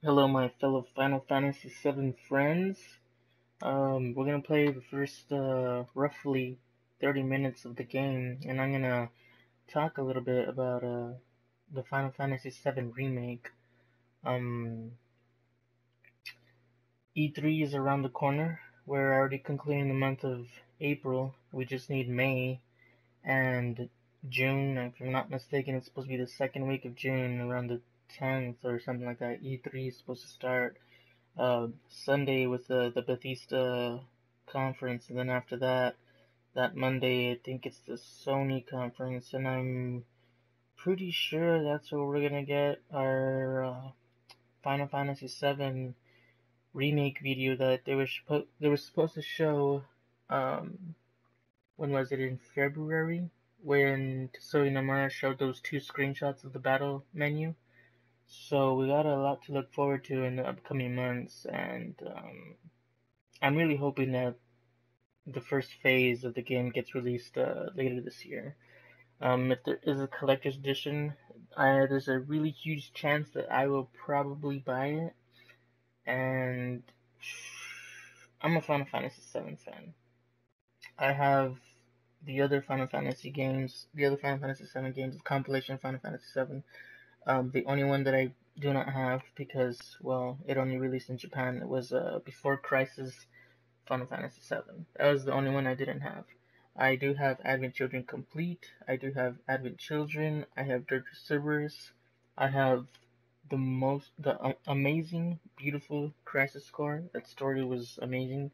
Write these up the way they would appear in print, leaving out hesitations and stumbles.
Hello, my fellow Final Fantasy VII friends. We're gonna play the first roughly 30 minutes of the game, and I'm gonna talk a little bit about the Final Fantasy VII Remake. E3 is around the corner. We're already concluding the month of April. We just need May and June. If I'm not mistaken, it's supposed to be the second week of June, around the 10th or something like that. E3 is supposed to start Sunday with the Bethesda conference, and then after that Monday, I think it's the Sony conference, and I'm pretty sure that's where we're gonna get our Final Fantasy VII remake video that they were supposed to show. When was it, in February, when Tesori Nomura showed those two screenshots of the battle menu. So we got a lot to look forward to in the upcoming months, and I'm really hoping that the first phase of the game gets released later this year. If there is a collector's edition, there's a really huge chance that I will probably buy it, and I'm a Final Fantasy VII fan. I have the other Final Fantasy games, the compilation of Final Fantasy VII. The only one that I do not have, because, well, it only released in Japan, it was Before Crisis Final Fantasy VII. That was the only one I didn't have. I do have Advent Children Complete, I do have Advent Children, I have Dirge of Cerberus, I have the amazing, beautiful Crisis Core. That story was amazing.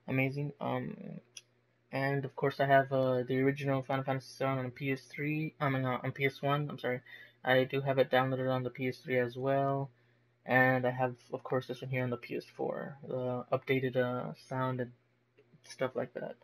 And of course I have the original Final Fantasy VII on PS3, on PS1, I'm sorry. I do have it downloaded on the PS3 as well, and I have, of course, this one here on the PS4, the updated sound and stuff like that.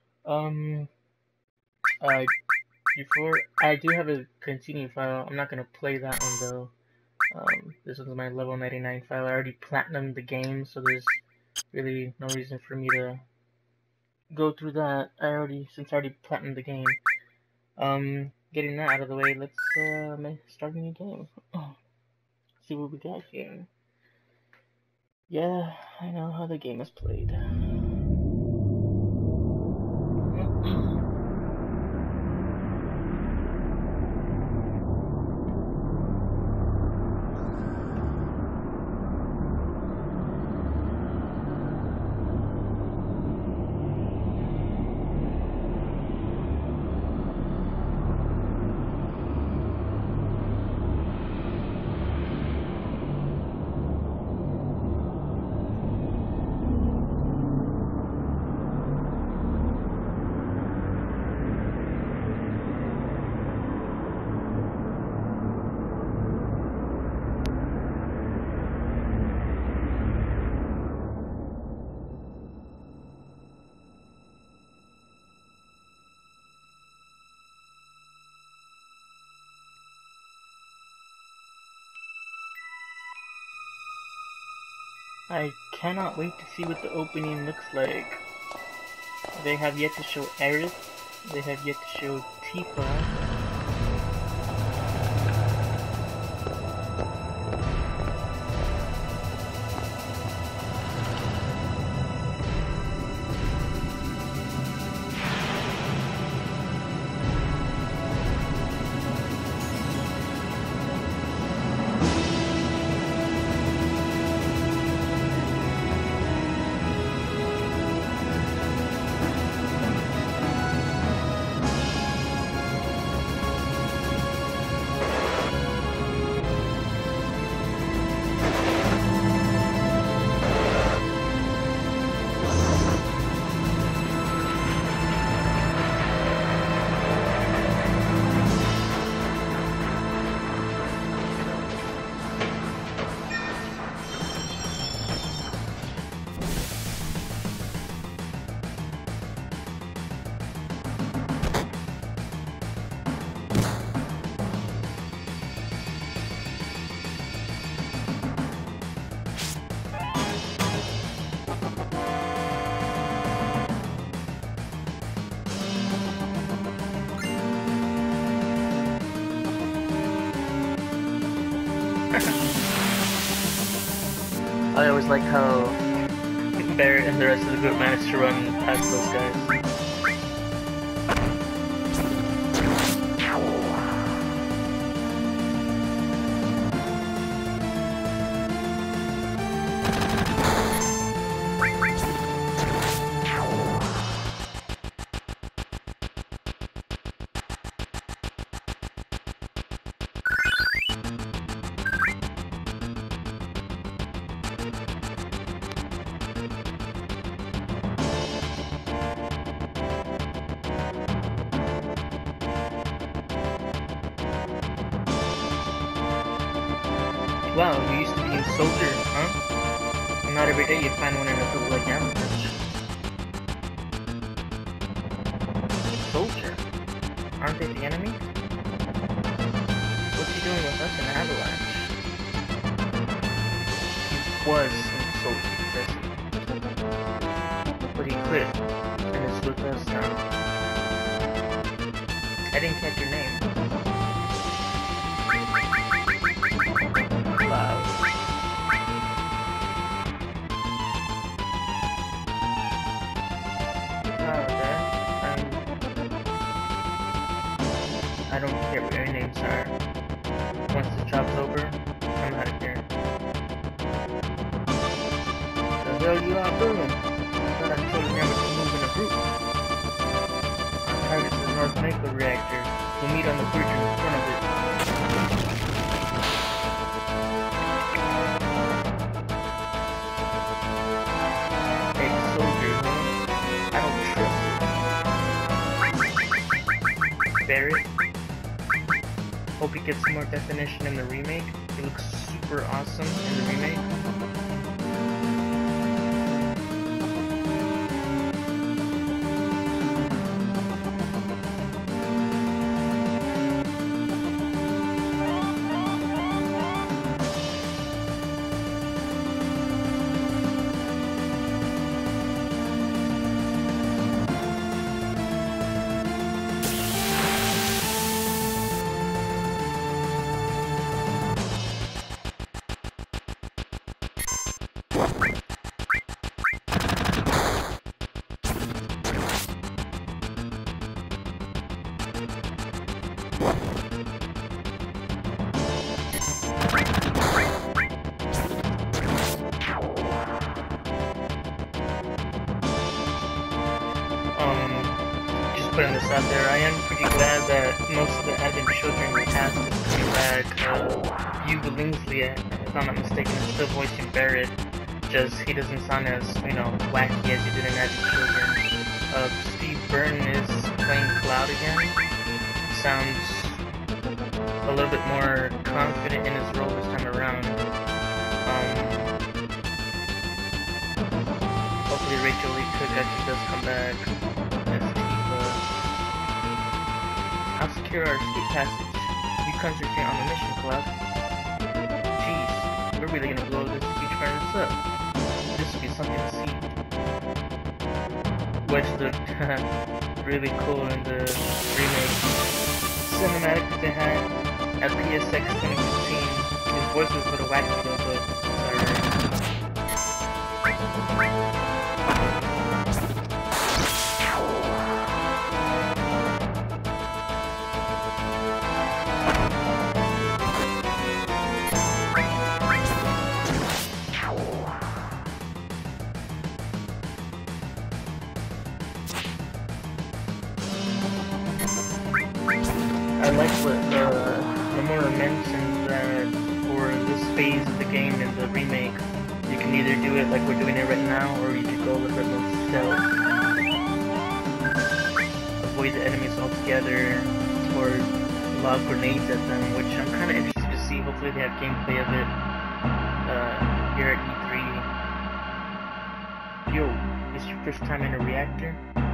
Before, I do have a continue file. I'm not gonna play that one though. This is my level 99 file. I already platinumed the game, so there's really no reason for me to go through that. Since I already platinumed the game. Getting that out of the way, let's start a new game. See what we got here. Yeah, I know how the game is played. I cannot wait to see what the opening looks like. They have yet to show Aerith. They have yet to show Tifa. I always like how Barrett and the rest of the group managed to run past those guys. Wow, you used to be a soldier, huh? Not every day you find one in a group like Avalanche. Soldier? Aren't they the enemy? What's he doing with us in Avalanche? He was a soldier, says he. But he quit, and is with us now. I didn't catch your name. I don't care what your names are. Once the job's over, I'm out of here. The hell you are doing? I thought I told you never to move in a group. Our target's the North Mako reactor. We'll meet on the bridge in front of it. Ex-soldier, huh? I don't trust you. Barrett? Hope he gets some more definition in the remake. He looks super awesome in the remake. Putting this out there, I am pretty glad that most of the Advent children we cast is coming back. Hugo Lingsley, if I'm not mistaken, is still voicing Barrett, just he doesn't sound as, wacky as he did in Advent children. Steve Byrne is playing Cloud again. Sounds a little bit more confident in his role this time around. Hopefully Rachel Lee Cook actually does come back. I'll secure our escape passage. You concentrate on the mission, Cloud. Jeez, we're really gonna blow this beach furnace up. This will be something to see. Wedge looked really cool in the remake cinematic that they had at PSX 2015. His voice was a little wacky though, but it's alright. I like what Nomura mentioned that for this phase of the game in the remake, you can either do it like we're doing it right now, or you can go a little bit more stealth. Avoid the enemies altogether, or lob grenades at them, which I'm kind of interested to see. Hopefully they have gameplay of it here at E3. Yo, is your first time in a reactor?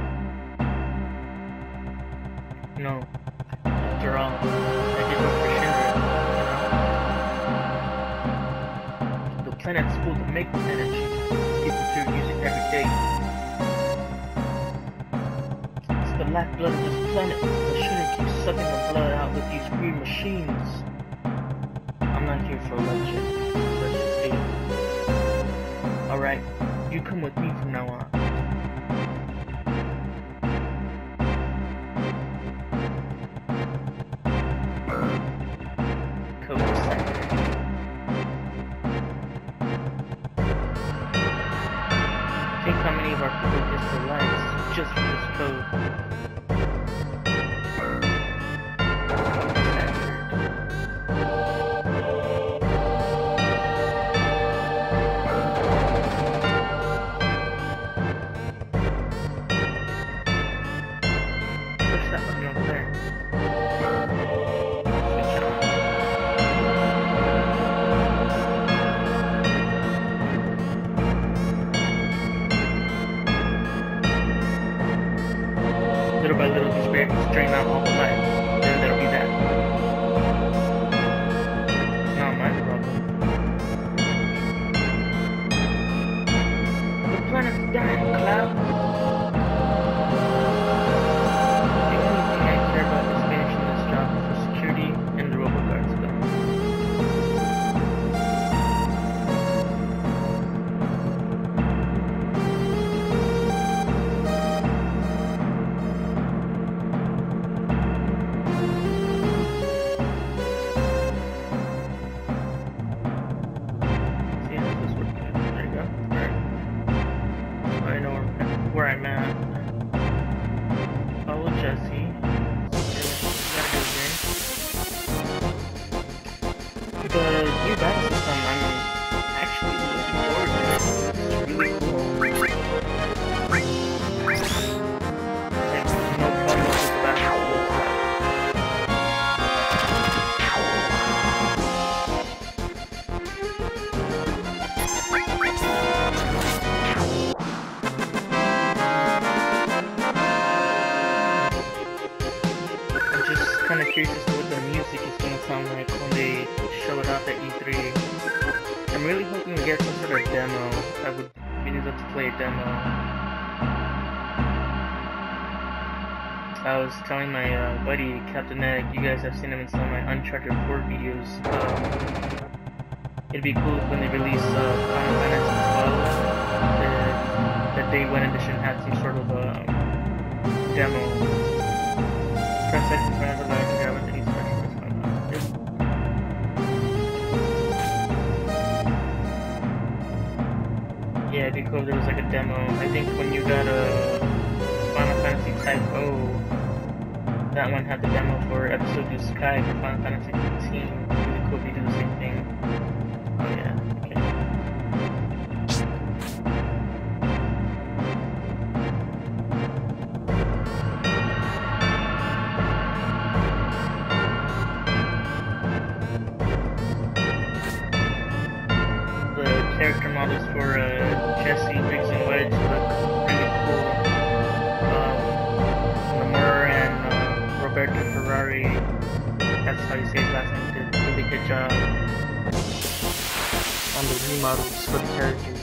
No. After all, I did work for Shinra, The planet's full of Mako energy. People here use it every day. It's the lifeblood of this planet. The Shinra keeps sucking the blood out with these green machines. I'm not here for a lecture. Let's just do it. Alright, you come with me from now on. Code center. Think how many of our people risk their lives just for this code. Little by little, these barriers drain out all the life. Then there'll be that. It's not my problem. The planet's dying, Cloud. The only thing I care about is finishing this job before security and the roboguards go. Where I'm at. Follow Jesse. The new battle system, I'm actually looking forward to it. It's really cool. Like, no problem with the battle. I'm kind of curious as to what the music is going to sound like when they show it off at E3. I'm really hoping we get some sort of demo. I would really love to play a demo. I was telling my buddy, Captain Egg, you guys have seen him in some of my Uncharted 4 videos. It'd be cool when they release Final Fantasy 12. The Day 1 edition had some sort of demo. Press X in front of the line to grab what any special is going on. Yeah, it'd be cool if there was like a demo. I think when you got a Final Fantasy Type O, that one had the demo for Episode to Sky for Final Fantasy 15. It'd be really cool if you do the same thing. Oh yeah, okay. Character models for Jesse, Rixsch, and Wedge look really cool. Nomura and Roberto Ferrari, that's how you say his last name, did a really good job on the remodels for the characters.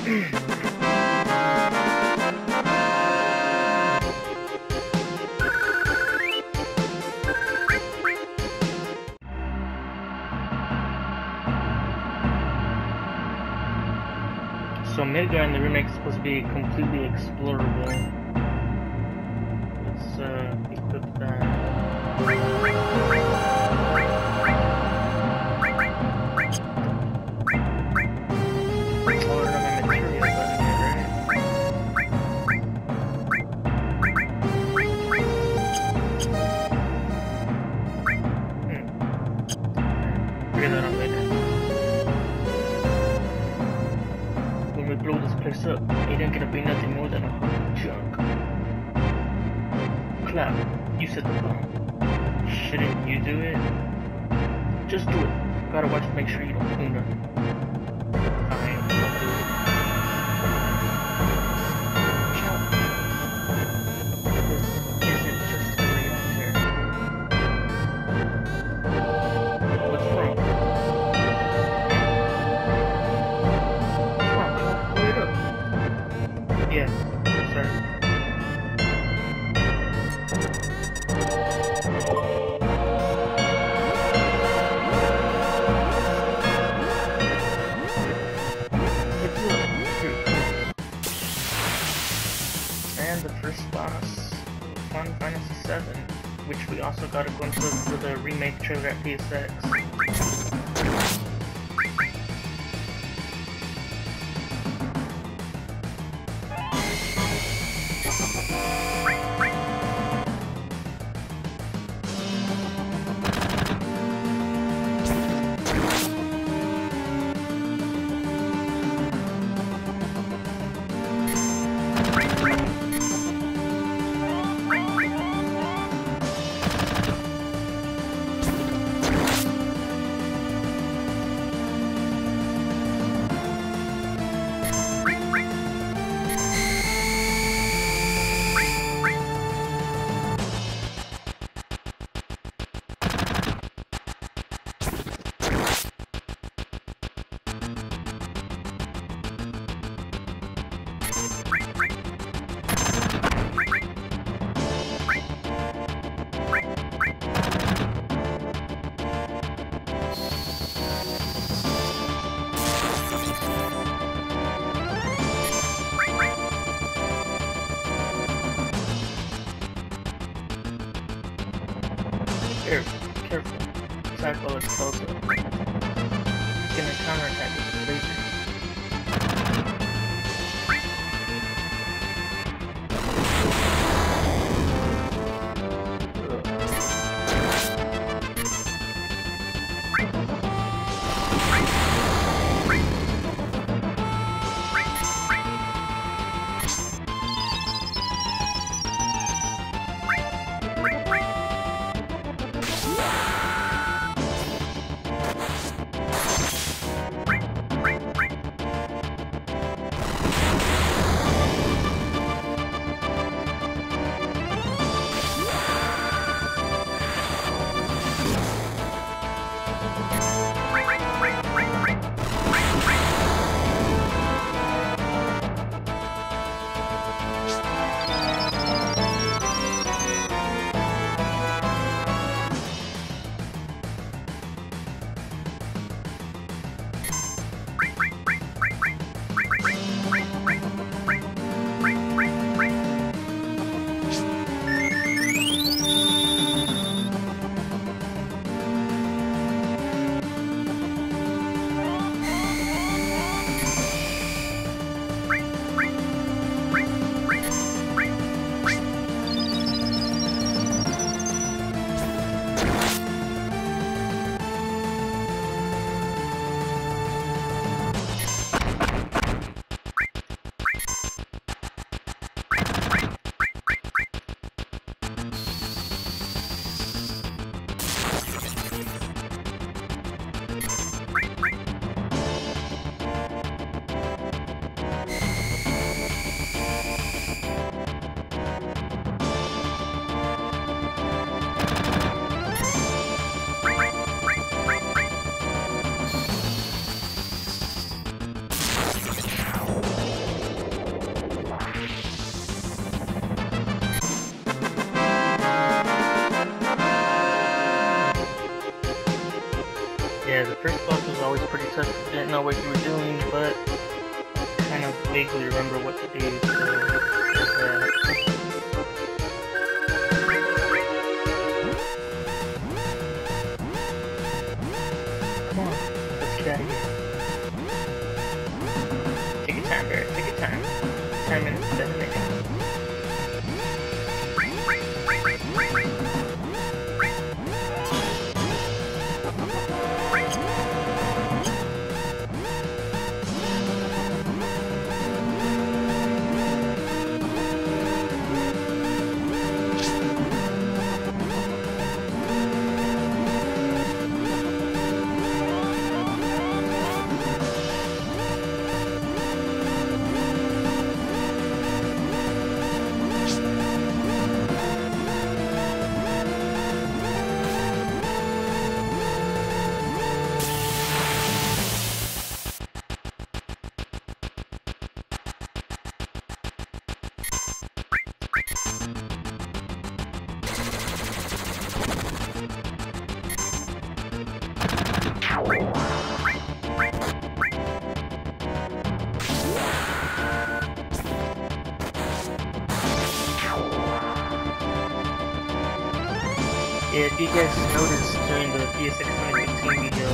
So Midgar in the remake is supposed to be completely explorable. Let's equip that. Up, it ain't gonna be nothing more than a hunk of junk. Cloud, you set the bomb. Shouldn't you do it? Just do it. Gotta watch to make sure you don't pull nothing. Fine, I'll do it. Chop. This isn't just a reactor. What's wrong? Yeah, sorry. And the first boss, Final Fantasy VII, which we also got a glimpse of for the remake trailer at PSX. Careful. Cycle is closer. He's gonna counterattack with his laser. didn't know what you were doing, but I kind of vaguely remember what to do, so there's that. Come on, let's get out of here. Take your time, Barrett, take your time. 10 minutes, 7 minutes. Yeah, if you guys noticed during the VII 2016 video,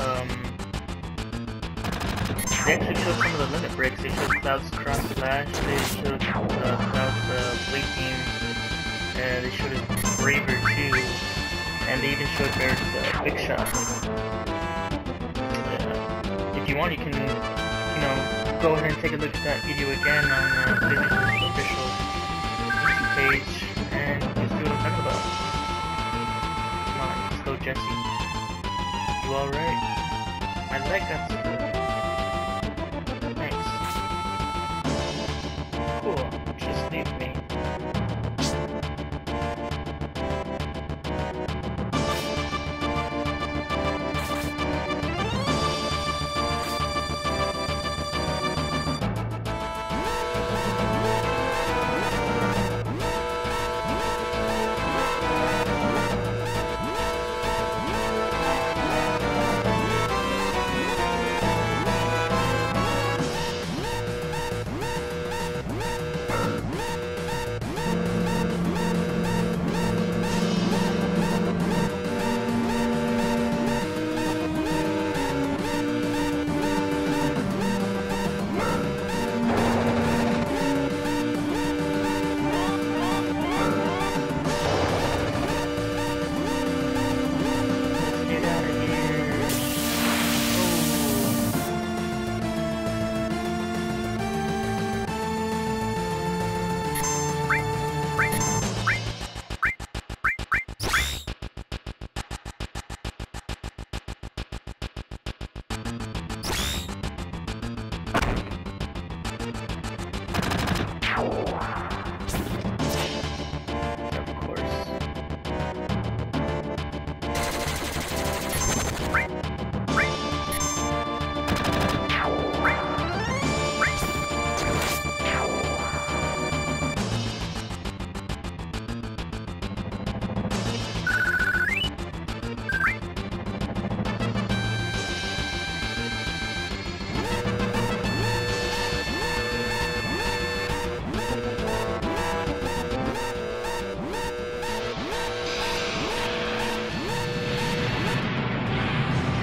they actually showed some of the limit breaks. They showed Cloud's cross slash, they showed Cloud's blade beam, and they showed his Braver too, and they even showed Barrett's big shot. If you want, you can, go ahead and take a look at that video again on VII's official YouTube page, and you'll see what I'm talking about. Go, Jesse. You alright? My leg got split. Thanks. Cool. Just leave me.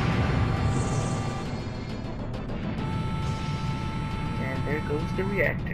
There goes the reactor.